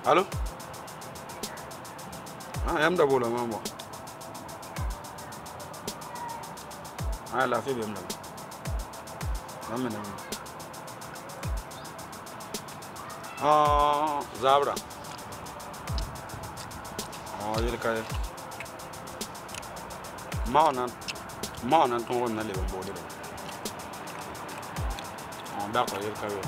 Allô? Ah, yam d'abord la maman. Ah, la fille bien là. Maman. Ah, Zabra. Oh, il est carré. Maman, ton on a les bons bordel. Oh, d'accord, il est carré.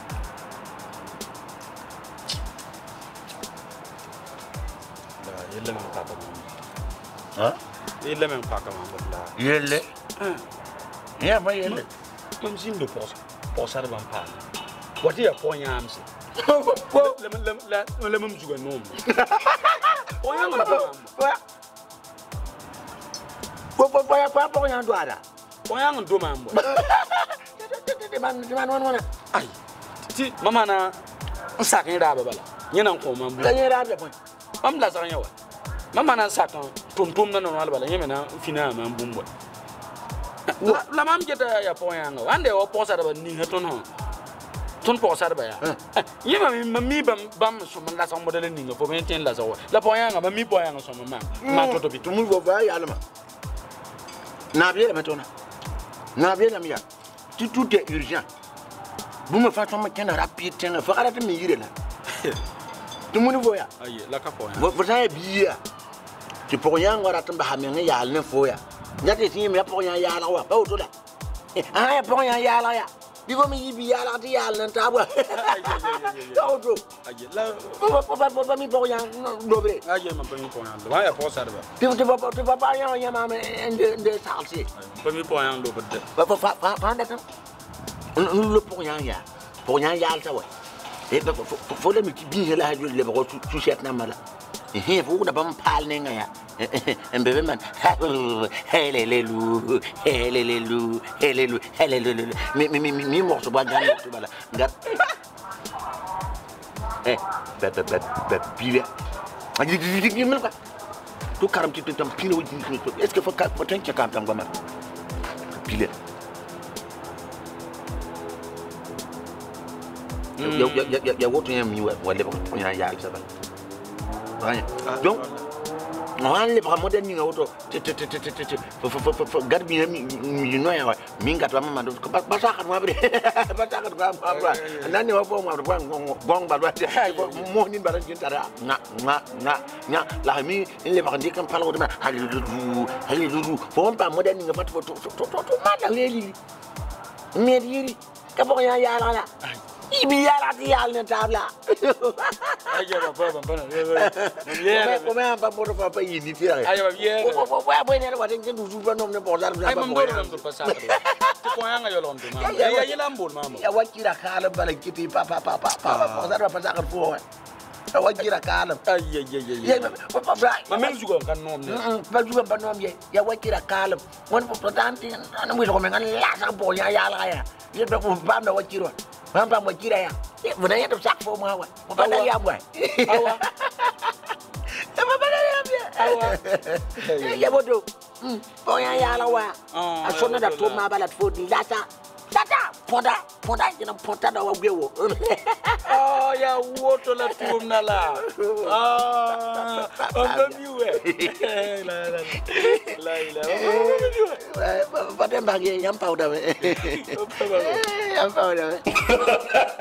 Il est même pas comme Hein? il est même pas comme là. Il est. Yeah, mais il est. Même si nous pour ça de pas. What est point yam c'est? Le même joueur non. Point yam Quoi yam doit là? Point yam do mam. Ai. Ti mama na sakin da baba la. Nyana ko mam. Ka yera da point. Mam la sakin yawa. Mama na sakin tom na no bala nyemena fina mam bumbo. La mam jeta ya point yam. Ande o posa da ni haton ho. Ton posa da ya. Yema mi bam so man la sa modele ni ngofo ben ten la sa wa. La point yam ma mi point yam so mama. Ma toto bi. Tout le monde va voir yalma. Na bien maintenant. Na bien la mia. Tout est urgent. Vous me faites un can rapide, il faut arrêter de me dire là. Tout le monde voit. Aïe, la capoine. Vous savez bien. Tu peux rien voir à ton bahamien, il y a le foyer. Il y a des signes, mais pour rien, il y a la roi. Pas autour là. Ah, pour rien, il y a la roi. Il faut me dire, il y a la roi, il y a la table. Aïe, là. Pas mis pour rien, non, Aïe, ma première point. Ouais, il faut ça. Tu vas pas rien, il y a ma main de salsé. Premier point, l'eau peut-être. Le pour rien, il y a. Pour rien, il y a ça, ouais. Et faut le multiplier là, le bras tout cette namala. Et vous n'avez pas parlé, un bébé man. Les loups, les loups. Mais morceau de gagner, tu vas là. Pile. Tout carrément, tu t'en pile. Est-ce qu'il faut que tu quand même pile. Il y a autre mi wa le ko nya ya ça va donc on les bras modernes ni auto garde bien mi no ya mi ngata mama do ba sa kan wa bre ba sa kan wa nani wa bo ma gong ba do mo ni ba tin tara na la mi les bras ndi kan palo de halidu fo pas moderne nga fat to ma da leli mais yiri ka bo ya la il y a la table. Comment on va pouvoir faire initier? Mampa mo kira ya. Bunanya tu sak fo mo awa. Mo pada ya boy. Awa. Mo pada ya boy. Awa. Ya bodo. Boya ya la wa. Asona da to ma bala fo di data. Data. Ponda ina ponta da wa gwewo. Oh ya woto la tu na la. Ah. On miwe. La. Pada mbagi yang powder. Yang powder.